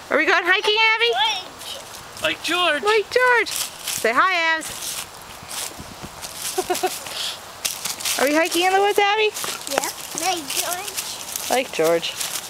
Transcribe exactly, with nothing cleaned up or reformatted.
Are we going hiking, Abby? Like George. Like George. Say hi, Abs. Are we hiking in the woods, Abby? Yeah, like George. Like George.